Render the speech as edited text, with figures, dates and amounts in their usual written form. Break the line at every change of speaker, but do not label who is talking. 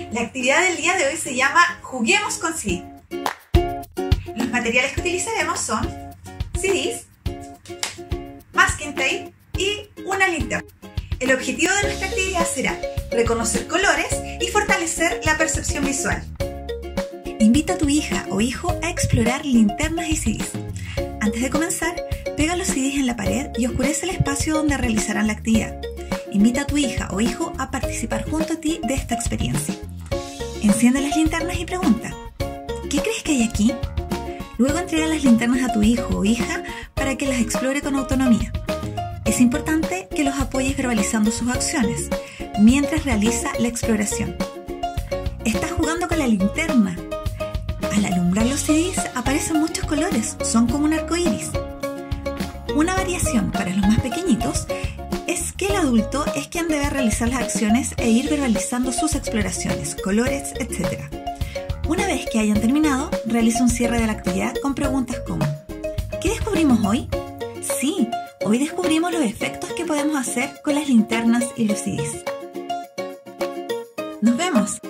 La actividad del día de hoy se llama Juguemos con CD. Los materiales que utilizaremos son CDs, masking tape y una linterna. El objetivo de nuestra actividad será reconocer colores y fortalecer la percepción visual.
Invita a tu hija o hijo a explorar linternas y CDs. Antes de comenzar, pega los CDs en la pared y oscurece el espacio donde realizarán la actividad. Invita a tu hija o hijo a participar junto a ti de esta experiencia. Enciende las linternas y pregunta: ¿qué crees que hay aquí? Luego entrega las linternas a tu hijo o hija para que las explore con autonomía. Es importante que los apoyes verbalizando sus acciones mientras realiza la exploración. Estás jugando con la linterna. Al alumbrar los CDs aparecen muchos colores, son como un arco iris. Una variación para los más pequeñitos es que el adulto es quien debe realizar las acciones e ir verbalizando sus exploraciones, colores, etc. Una vez que hayan terminado, realiza un cierre de la actividad con preguntas como: ¿qué descubrimos hoy? Sí, hoy descubrimos los efectos que podemos hacer con las linternas y los CDs. ¡Nos vemos!